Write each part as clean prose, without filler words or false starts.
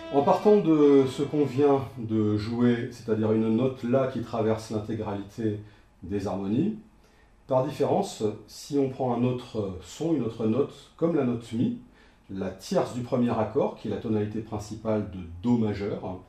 En partant de ce qu'on vient de jouer, c'est-à-dire une note La qui traverse l'intégralité des harmonies, par différence, si on prend un autre son, une autre note, comme la note Mi, la tierce du premier accord, qui est la tonalité principale de Do majeur,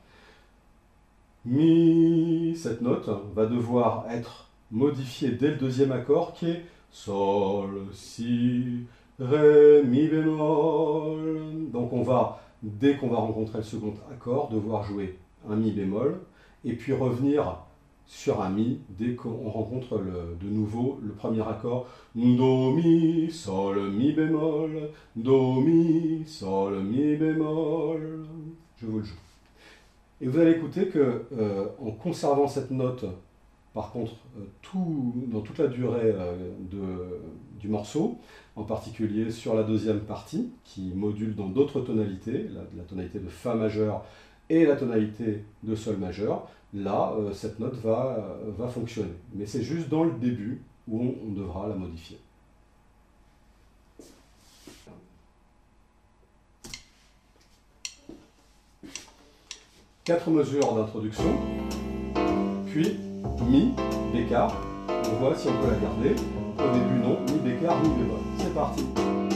Mi, cette note, va devoir être modifiée dès le deuxième accord, qui est Sol, Si, Ré, Mi bémol. Donc on va, dès qu'on va rencontrer le second accord, devoir jouer un Mi bémol, et puis revenir sur un Mi dès qu'on rencontre de nouveau le premier accord. Do, Mi, Sol, Mi bémol, Do, Mi, Sol, Mi bémol. Je vous le joue. Et vous allez écouter que, en conservant cette note, par contre, dans toute la durée du morceau, en particulier sur la deuxième partie, qui module dans d'autres tonalités, la tonalité de Fa majeur et la tonalité de Sol majeur, là, cette note va fonctionner. Mais c'est juste dans le début où on devra la modifier. Quatre mesures d'introduction, puis Mi, Bécard. On voit si on peut la garder. Au début, non, Mi bécard, Mi bémol. C'est parti.